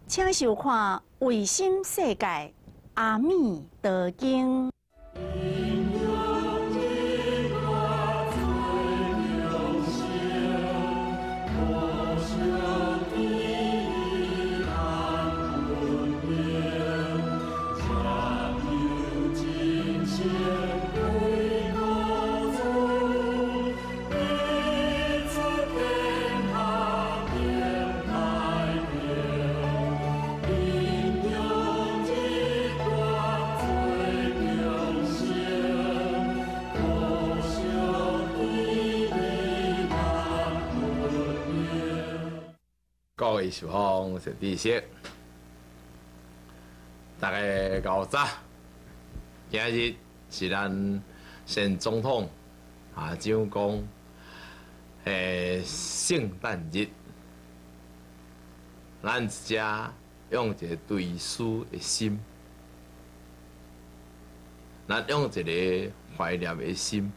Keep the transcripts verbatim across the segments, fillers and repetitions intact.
请收看《卫星世界阿弥陀经》。 各位受访是知识，大家搞早。今日是咱前总统啊蒋公诶圣诞日，咱一家用一个对思的心，咱用一个怀念的心，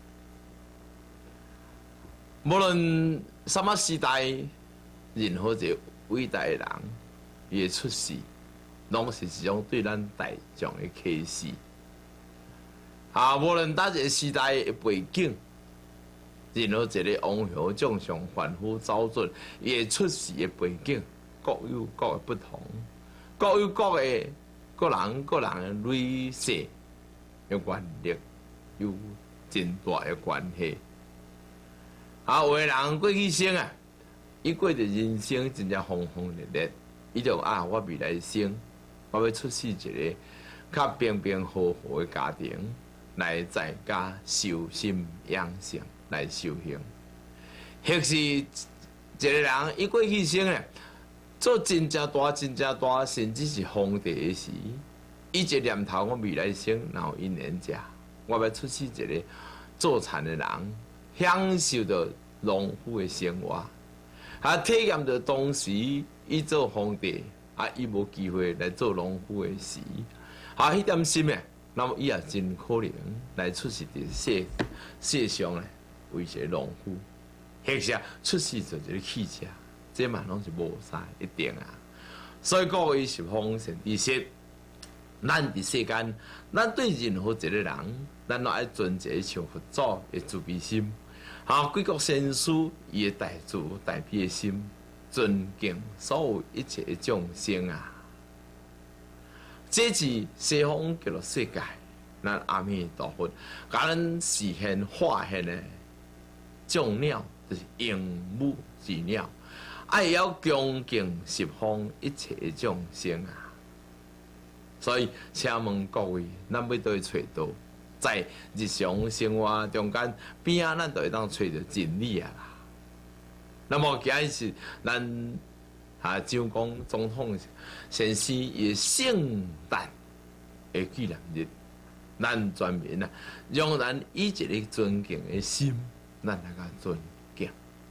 无论什么时代。任何一个伟大的人，伊的出世，拢是一种对咱大众的启示。啊，无论哪一个时代的背景，任何一个王侯将相、凡夫走卒，伊的出世的背景各有各的不同，各有各的个人个人的累世的原力，有真大的关系。啊，有的人过去生啊。伊过着人生真正轰轰烈烈，伊就啊，我未来生，我要出世一个较平平和和的家庭，来在家修心养性，来修行。或是一个人伊过去生咧，做真正大、真正大，甚至是皇帝的时，伊一个念头，我未来生，然后因缘者，我要出世一个做田的人，享受到农夫的生活。啊，体验到当时伊做皇帝，啊，伊无机会来做农夫的时，啊，迄点心诶，那么伊也真可能来出世伫世世上咧，为一个农夫，或者出世做一个汽车，这嘛拢是无啥一定啊。所以各位是方神知识，咱伫世间，咱对任何一个人，咱都爱存一像佛祖的慈悲心。啊！贵国先师伊的大慈大悲的心，尊敬所有一切的众生啊！这是西方极乐世界，咱阿弥陀佛，甲咱示现化现的众鸟，就是应母之鸟，爱要恭敬十方一切的众生啊！所以，请问各位，咱要倒去找到？在日常生活中间边啊，咱就会当找到真理啊啦。那么今日是咱啊蒋公总统先生伊圣诞的纪念日，咱全民啊，让咱以一个尊敬的心，咱来甲尊敬。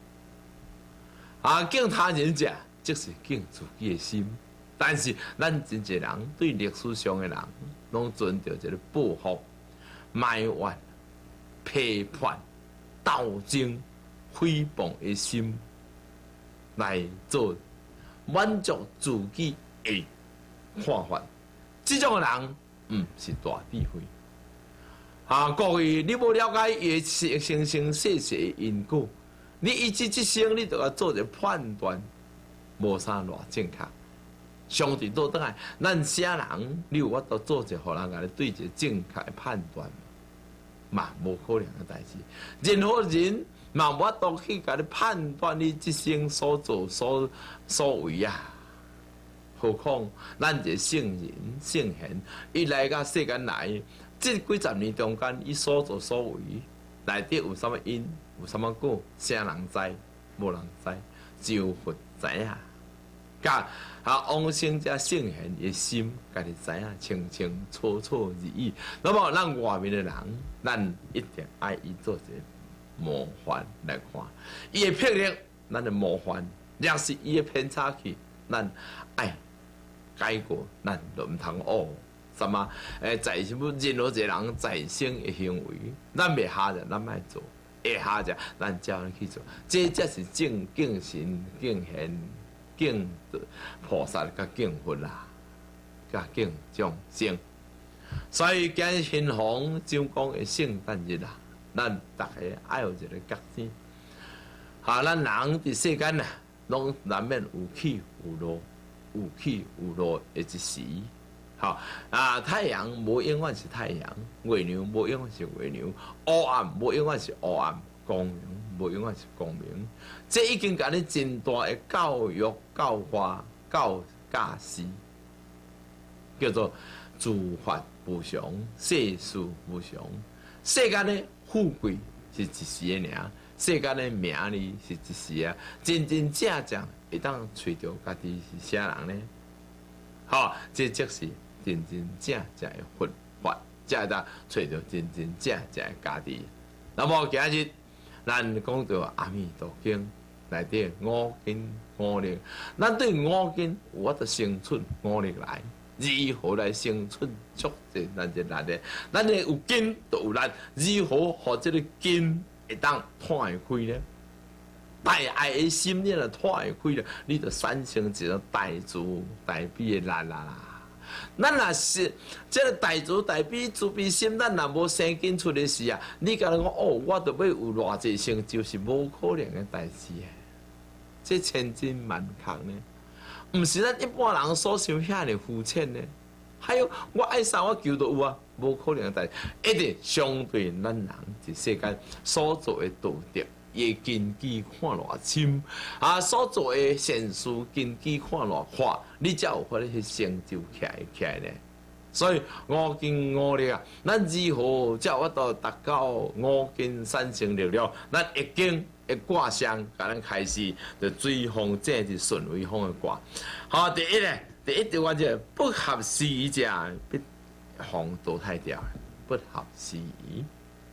啊，敬他人者，即是敬自己的心。但是咱真侪人对历史上的人，拢存着一个报复。埋怨、批判、斗争、诽谤的心，来做满足自己的看法。这种人唔是大智慧。啊，各位，你无了解伊的生生世世的因果，你一即即生，你就要做一个判断，无啥偌正确。相对倒转来，咱啥人，你有法度做一个，互人甲你对一个正确的判断，嘛无可能的代志。任何人嘛无法度去甲你判断你即生所做所所为啊。何况咱一个圣人圣贤，伊来到世间来，这几十年中间，伊所作所为内底有啥物因，有啥物果，啥人知？无人知，只有佛知啊。甲啊，往生者圣贤的心，家己知影清清楚楚如意。那么，咱外面的人，咱一定爱伊做一个模范来看。伊的魄力，咱的模范；若是伊的偏差去，咱爱改过，咱就唔通学。什么？诶，在什么任何一个人在生的行为，咱袂下着，咱莫做；会下着，咱照去做。这才是正敬神敬贤。 敬菩萨、甲敬佛啦，甲敬众生。所以今日新逢上讲的圣诞日啊，咱大家爱有一个觉醒。哈，咱人伫世间啊，拢难免有起有落，有起有落的一时。好啊，太阳无永远是太阳，月亮无永远是月亮，黑暗无永远是黑暗，光明无永远是光明。这已经甲你真大的教育、教化、教教示，叫做诸法无常，世事无常。世间的富贵是一时的尔，世间的名利是一时啊。真真正正会当找到家己是啥人呢？好，这即是真真正正的佛法，才会当找到真真正正的家己。那么今日咱讲到阿弥陀经内底五根五力，咱对五根有法度生出五力来。如何来生出足者咱这力呢？咱呢有根就有力，如何互这个根会当摊会开呢？大爱的心你若摊会开了，你就产生一种大慈大悲的力啦啦。咱若是这个大慈大悲慈悲心，咱若无生根出的时啊，你甲人讲哦，我着要有偌济成就，是无可能的代志诶。这千真万确呢。毋是咱一般人所想遐尼肤浅呢，还有我爱啥我求都有啊，无可能的代志，一定相对咱人伫世间所做的道德，伊根基看偌深啊，所做的善事根基看偌宽，你才有法去成就起来起来呢。所以五根五力啊，咱如何才有法度达到五根产生力量？咱一根。一卦象，甲咱开始就水风正是顺为风的卦。好，第一咧，第一条关键不合时宜者，必风淘汰掉。不合时宜，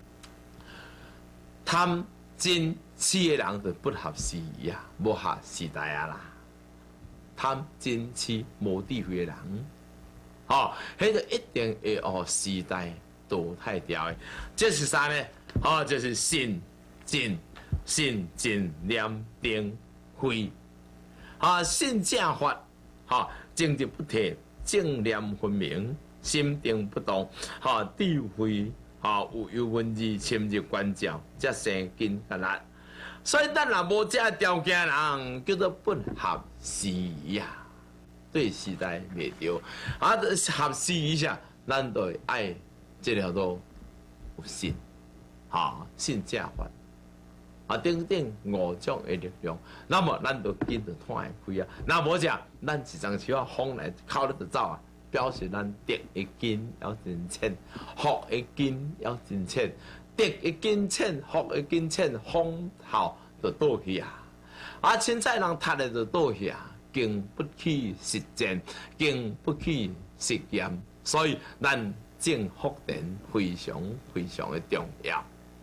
贪嗔痴的人就不合时宜啊，无合时代啊啦。贪嗔痴无智慧的人，哦，迄个一定会哦时代淘汰掉的。这是啥呢？哦，就是信真。信正念定慧，啊，信正法，哈，正直不退，正念分明，心定不动，哈，智慧，哈，有有文字深入关照，才生根甲力。所以咱若无这条件人，叫做不合时宜啊，对时代袂着。啊，合时宜下，咱就爱这条路有信，哈，信正法。啊，等等五种的力量，那么咱就跟着摊会开啊。那无讲，咱一张手啊，风来靠了就走啊，表示咱德的根要真浅，福的根要真浅，德的根浅，福的根浅，风头就倒去啊。啊，凊彩人读的就倒去啊，经不起实践，经不起实验，所以咱正福田非常非常的重要。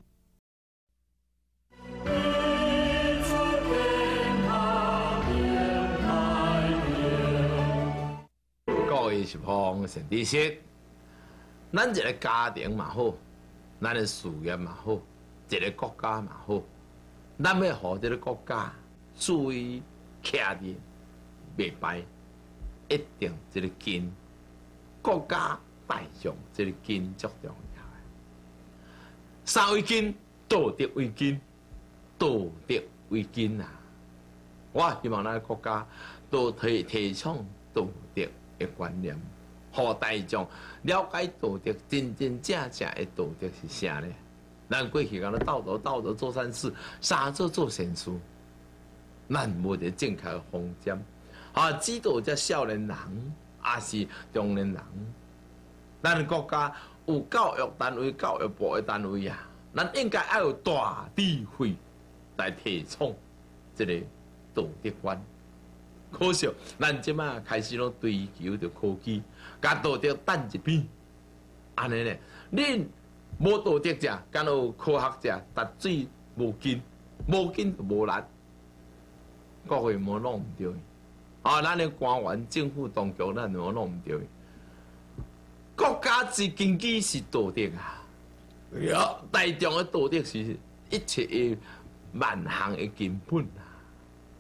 各位是方善知识，咱一个家庭嘛好，咱的事业嘛好，一个国家嘛好，咱要互这个国家注意徛伫袂歹，一定这个根，国家大众这个根足重要的。三为根，道德为根。道德为根啊！我希望咱国家都提提倡道德的观念，互大众了解道德真真正正的道德是啥呢？咱过去讲咧道德道德做善事，三做做善事，咱无得正确的方针。啊，指导这少年人，也是中年人，咱国家有教育单位、教育部的单位啊，咱应该要有大智慧。来提倡这个道德观，可惜咱即马开始拢追求着科技，甲道德等一边。安尼呢，恁无道德者，敢有科学者，达水无根，无根就无力。各位莫弄唔对，啊，咱的官员、政府当局，咱莫弄唔对。国家之根基是道德啊，呀，大众的道德是一切的。万行的根本啊，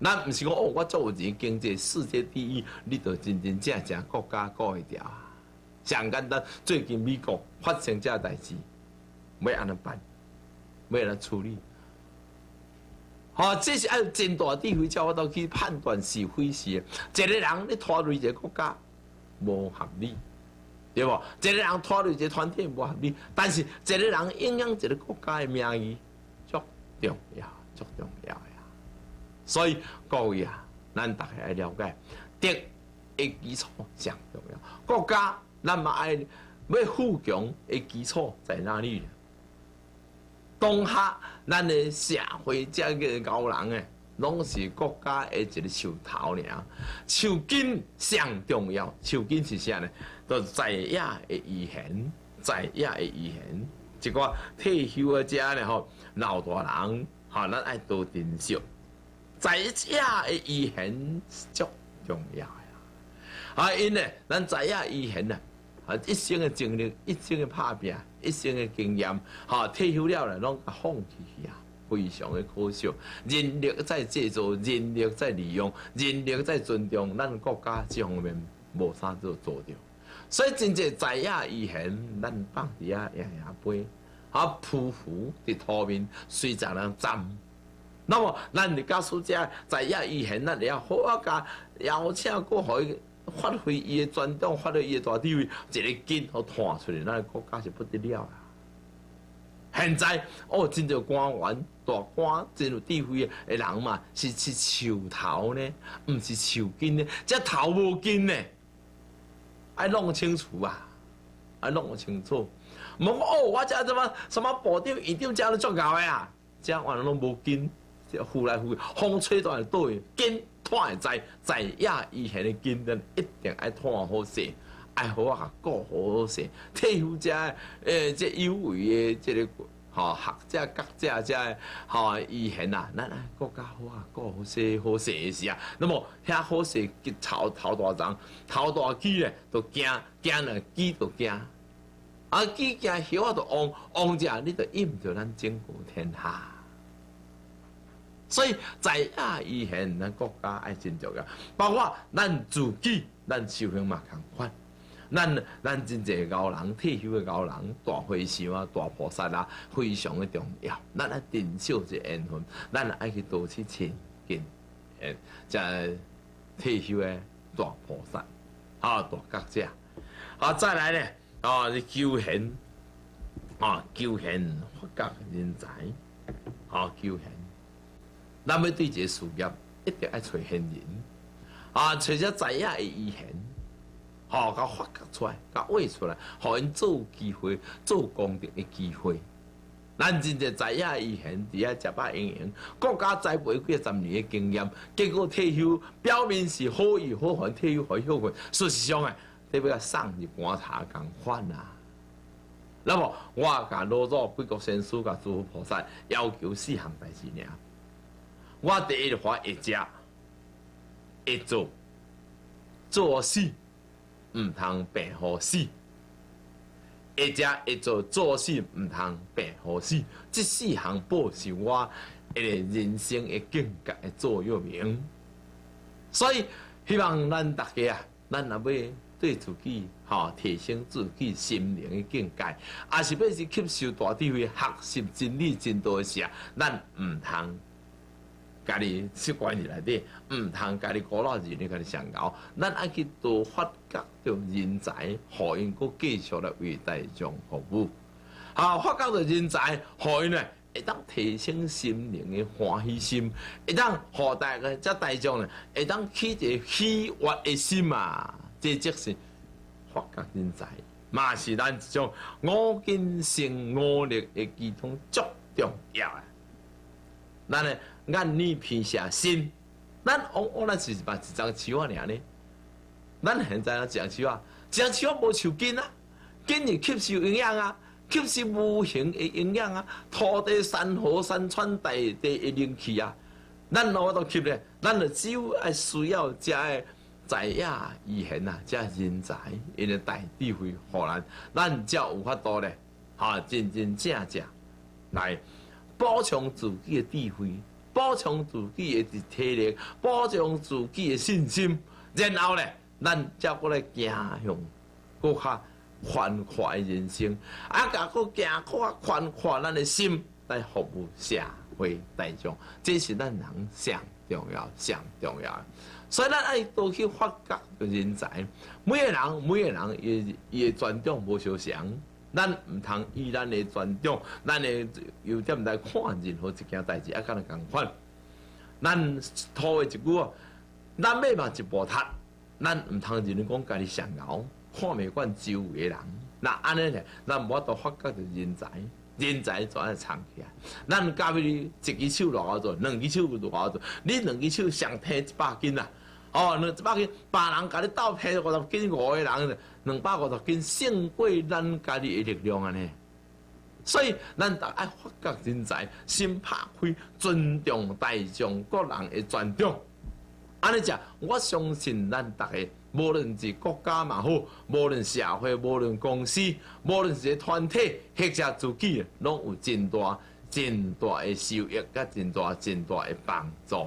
咱毋是讲哦，我足有钱，经济世界第一，你着真真正正国家顾会掉啊。上简单，最近美国发生这代志，要安怎办？要安怎处理？吼、哦，这是按真大智慧，才我都去判断是非是。一个人你拖累一个国家，无合理，对无？一个人拖累一个团体无合理，但是一个人影响一个国家的名誉，足重要，足重要呀。所以各位啊，咱大家要了解，德的基础上重要。国家咱嘛爱要富强的基础在哪里？当下咱的社会这个高人诶，拢是国家的一个树头尔。树根上重要，树根是啥呢？就是在野的遗贤，在野的遗贤，一个退休的遮呢吼，老大人吼，咱爱多珍惜。在野的遗贤足重要呀！啊，因为咱在野遗贤啊。啊！一生的精力，一生的打拼，一生的经验，哈，退休了咧，拢甲放弃去啊，非常的可惜。人力在制造，人力在利用，人力在尊重，咱国家这方面无啥做做着。所以真正在野遗贤，咱放伫遐爷爷杯，啊，匍匐伫土面，随着人站。那么，咱伫教书者在野遗贤，咱要好啊，甲邀请过互伊。发挥伊的专长，发挥伊的大智慧，一个根互弹出来，咱国家是不得了啊！现在哦，真侪官员、大官、真有智慧的人嘛，是是树头呢，毋是树根呢，这头无根呢，爱弄清楚啊，爱弄清楚。无讲哦，我这什么什么部长、院长，这都足够的啊，这完拢无根，呼来呼去，风吹倒来倒去，根。看会知，在野遗贤的根呢，一定爱看好势，爱好啊顾好势。退休者诶，这有为的这个吼学者、学者这吼遗贤啊，咱爱国家好啊顾好势好势的时啊。那么遐好势头头大人、头大鸡咧，都惊惊了鸡都惊，啊鸡惊晓啊都旺旺者，你就引着咱整个天下。所以在野遗贤，咱国家爱真重要，包括咱自己，咱修行嘛同款。咱咱真侪高人，退休的高人，大和尚啊、大菩萨啊，非常的重要。咱爱珍惜这缘分，咱爱去多去亲近，诶，这退休的大菩萨，啊，大觉者，啊，再来咧，啊，求贤，啊，求贤发觉人才，啊，求贤。咱要对一个事业，一定要找贤人，啊，找些在野的遗贤，吼，甲发掘出来，甲挖出来，互因做有机会、做功德的机会。咱真正在野的遗贤，伫遐食饱营营，国家栽培几十年的经验，结果退休，表面是好意好还，退休还休困，事实上诶，你要甲送入棺材共款啊。那么，我甲老祖贵国先师甲诸佛菩萨要求四项代志尔。我第一话会食，会做，做死，毋通病好死。会食会做做死，毋通病好死。这四项宝是我一个人生的境界的座右铭。所以希望咱大家啊，咱若要对自己吼提升自己心灵的境界，也是要是吸收大智慧、学习真理真道的时啊，咱毋通。家己习惯伫内底，毋通家己古老字，你家己上熬。咱爱去多发掘着人才，互因佫继续来为大众服务。啊，发掘着人才，互因呢会当提升心灵的欢喜心，会当互大家遮大众呢会当起一个喜悦的心啊！这即是发掘人才，嘛是咱一种五根性五力的其中足重要啊！咱呢？眼耳鼻舌身，咱往往咱是嘛一张树仔尔呢？咱现在啊，一张树仔，一张树仔无树根啊，根是吸收营养啊，吸收无形的营养啊，土地、山河、山川、大地的灵气啊，咱哪都吸咧，咱就只有爱需要遮个在野遗贤啊，遮人才，因的大智慧，互咱，咱才有法度咧，哈，真真正正来补充自己的智慧。 补充自己的体力，保障自己的信心，然后咧，咱才过来行向搁较宽阔的人生，啊，甲搁行搁较宽阔咱的心来服务社会大众，这是咱人上重要、上重要的。所以咱爱多去发掘人才，每个人每个人伊伊的专长无相像，咱毋通以咱的专长、咱的优点来看任何一件代志，啊，敢若共款。咱土的一句啊，咱尾嘛一步踏，咱毋通认为讲家己上敖，看袂惯周围的人。那安尼咧，咱无法度发掘着人才，人才就爱藏起来。咱假如一只手偌好做，两只手偌好做，你两只手上提一百斤啊！哦，两一百斤，别人甲你斗提五十斤，五个人两百五十斤，胜过咱家己的力量安尼。所以，咱得爱发掘人才，心拍开，尊重大众各人的专长。安尼只，我相信咱大家，无论是国家嘛好，无论社会，无论公司，无论是团体，或者自己，拢有真大、真大的收益，甲真大、真大的帮助。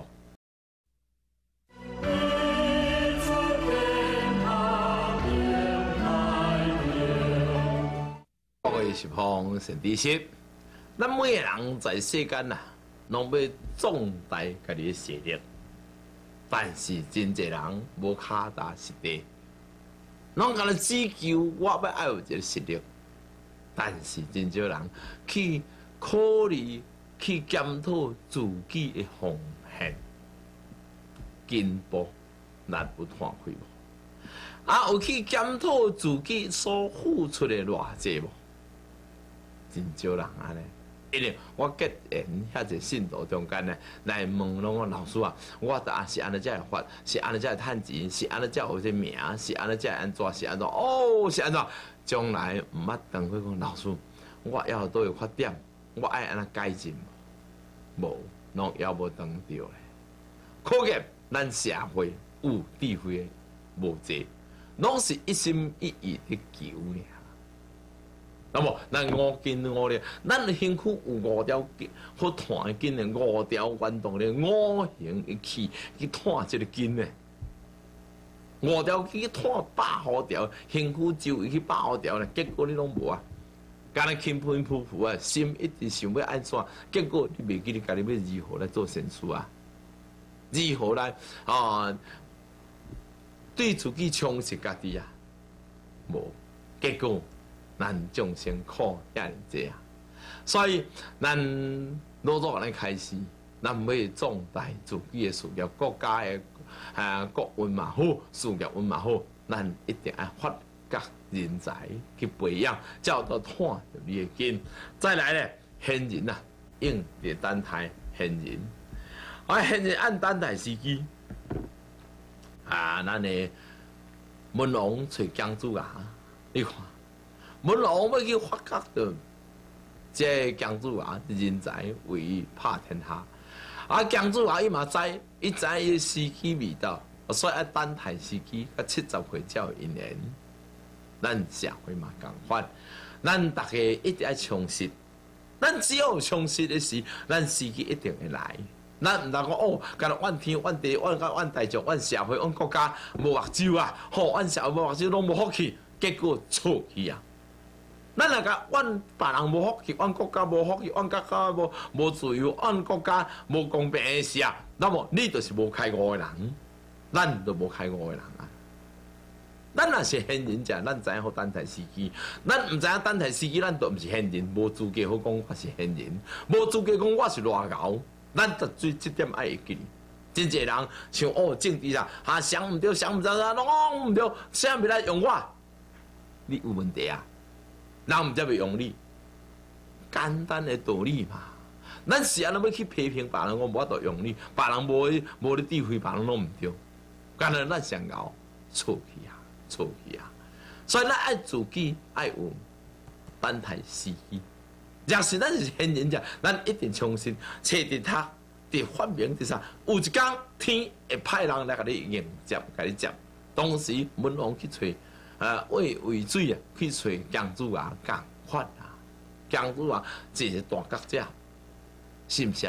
各位是方陈知识，咱每个人在世间呐，拢要壮大家己的实力，但是真侪人无脚踏实地，拢敢若只求我要爱有一个实力，但是真少人去考虑、去检讨自己的奉献、进步，咱有看开无？啊，有去检讨自己所付出的偌济无？真少人安尼，因为我结缘遐侪信徒中间呢，来问拢讲老师啊，我也是安尼才会发，是安尼才会趁钱，是安尼才有这名，是安尼才会安怎，是安怎？哦，是安怎？将来毋捌当去讲老师，我还有倒有缺点，我爱安尼改进无？无，拢还无当着咧。可见咱社会有智慧的无济，拢是一心一意去求尔。那么，咱五根五力，咱的身躯有五条筋，好弹筋的五条运动的五行的气去弹这个筋的，五条筋去弹百好条，身躯周围去百好条呢，结果你拢无啊，干那轻喷噗噗啊，心一直想要安怎，结果你袂记你家己要如何来做善事啊，如何来啊对自己充实家己啊，无结果。咱众生苦遐尔济啊，所以咱老早安尼开始，咱要壮大自己的事业，国家的啊国运嘛好，事业运嘛好，咱一定要发掘人才去培养，才有到看着你的根。再来咧，现人啊，用伫等待现人，啊现人按等待时机，啊咱的文王找姜子牙，你看。文王要去发掘到这姜子牙人才为伊拍天下，啊姜子牙伊嘛知，伊知伊的时机未到，所以要等待时机，到七十岁才有因缘。咱社会嘛共款，咱大家一定要充实，咱只要有充实的时，咱时机一定会来。咱毋通讲哦，干若怨天怨地怨甲怨大众怨社会怨国家无目睭啊，吼怨社会无目睭拢无福气，结果错去啊！咱若甲怨别人无福气，怨国家无福气，怨国家无无自由，怨国家无公平的事啊，那么你就是无开悟的人，咱就无开悟的人啊！咱若是现人者，咱知影好等待时机；咱毋知影等待时机，咱就毋是现人，无资格好讲我是现人，无资格讲我是乱搞。咱就对这点爱会记。真侪人像哦，政治上啊想毋对，想毋着，拢讲毋对，啥物来用我？你有问题啊！人毋则袂用你，简单的道理嘛。咱是安尼要去批评别人，我无法度用你，别人无无咧智慧，别人拢毋对。干那咱上熬错去啊，错去啊！所以咱爱自己爱有等待时机。若是咱是现人者，咱一定相信，找伫他伫发明伫啥，有一天天会派人来甲你迎接，甲你接。当时文王去找。呃，为为水啊，去找姜子牙共款啊。姜子牙是一个大学者，是毋是安尼？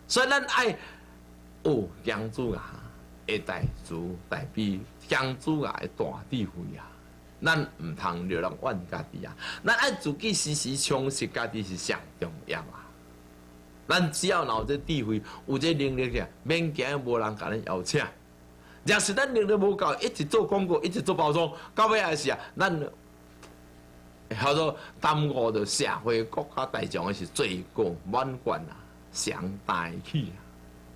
所以咱爱有姜子牙的大智大悲，姜子牙的大智慧啊！咱唔通流浪怨家己啊！咱爱自己时时充实家己是上重要啊！咱只要有这智慧，有这能力嘅，免惊无人甲咱邀请。若是咱能力无够，一直做广告，一直做包装，到尾也是啊，咱叫做耽误着社会国家大众的是罪过满贯啊，上大气啊！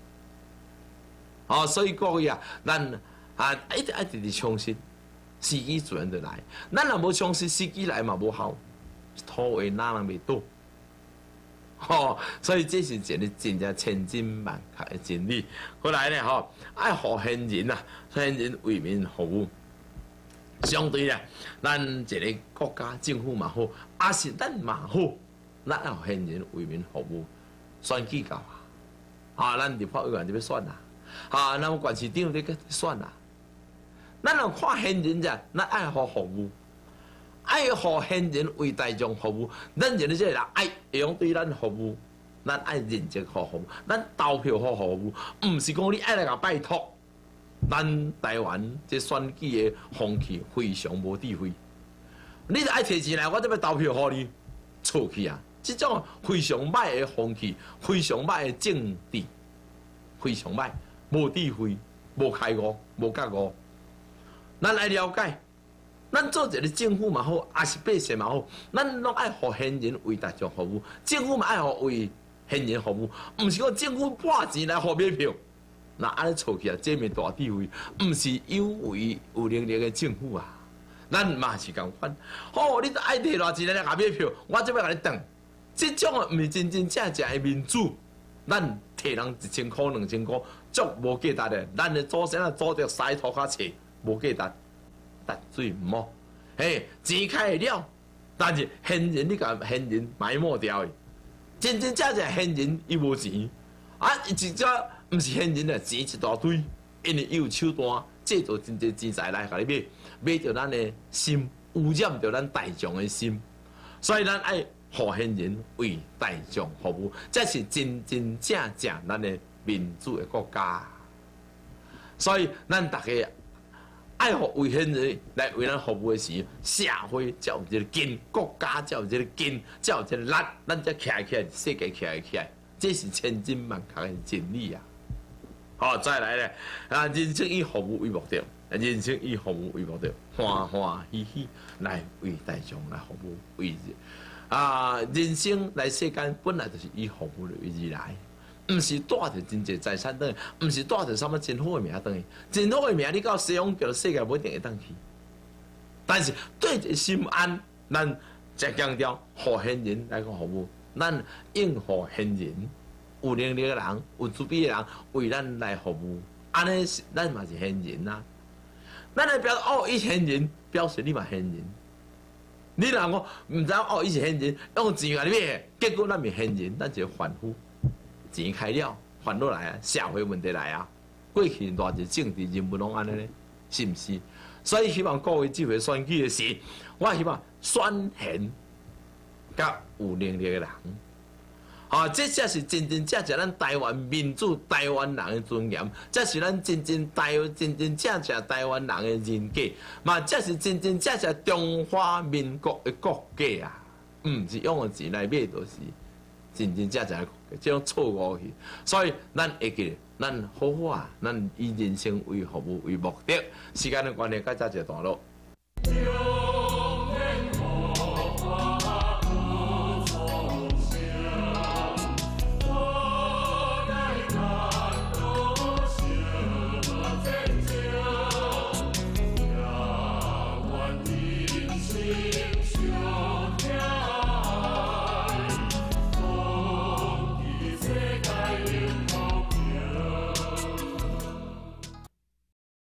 哦，所以各位啊，咱啊一直一直直充实，时机自然就来。咱若无充实，时机来嘛无效，土话哪能袂倒？吼、哦，所以这是一个真正千真万确的真理。后来呢，吼、哦，爱互现人啊，现人为民服务。相对咧，咱一个国家政府嘛好，也是咱嘛好，咱要现人为民服务。选举到啊，啊，咱立法委员就要选啦，啊，咱县市长就要选啦。咱若看现人者，咱爱互服务。爱互现人为大众服务，咱认为这个人爱会用对咱服务，咱爱认真互服务，咱投票互服务，毋是讲你爱来甲拜托。咱台湾这选举的风气非常无智慧，你就爱摕钱来，我这要投票互你，错去啊！这种非常歹的风气，非常歹的政治，非常歹，无智慧，无开悟，无觉悟。咱来了解。咱做一个政府嘛好，也是百姓嘛好，咱拢爱互现人为大众服务，政府嘛爱互为现人服务，毋是讲政府拨钱来互买票，那安尼错起来，这面大智慧，毋是有为有能力的政府啊，咱嘛是共款。好，你爱摕偌钱来甲买票，我这要甲你当，这种啊毋是真真正正的民主，咱摕人一千箍、两千箍，足无价值的，咱的祖先啊祖着西土骹册，无价值。淡水毋好，嘿，钱开会了，但是现人你甲现人埋没掉的，真真正正现人伊无钱，啊，伊直接毋是现人啊，钱一大堆，因为伊有手段制造真侪钱财来甲你买，买着咱的心，污染着咱大众的心，所以咱爱互现人为大众服务，这是真真正正咱的民主的国家，所以咱大家。爱互为现人来为咱服务的时，社会才有这个根，国家才有这个根，才有这个力，咱才起来起来，世界起来起来，这是千真万确的真理啊！好，再来咧，啊，人生以服务为目的，人生以服务为目的，欢欢喜喜来为大众来服务，为啊，人生来世间本来就是以服务为而来。毋是带着真侪财产转去，毋是带着什么真好的名转去，真好的名你到西洋叫世界无一定会转去。但是对着心安，咱才强调互现人来个服务，咱应互现人，有能力的人，有资本的人为咱来服务，安尼是咱嘛是现人啊。咱来表示哦，伊现人，表示你嘛现人。你若讲毋知哦，伊是现人，用钱甲你买，结果咱咪现人，咱就反复。钱开了，烦恼来啊，社会问题来啊。过去偌济政治人物拢安尼咧，是毋是？所以希望各位这回选举的时，我希望选贤甲有能力的人，啊，这才是真真正正咱台湾民主台湾人的尊严，这是咱真真台真真正正台湾人的人格，嘛，这是真真正正中华民国的国家啊，毋是用钱来买，就是。真真正正这种错误去，所以咱会记，咱好好啊，咱以人生为服务为目的，时间的关系，该再一个段落。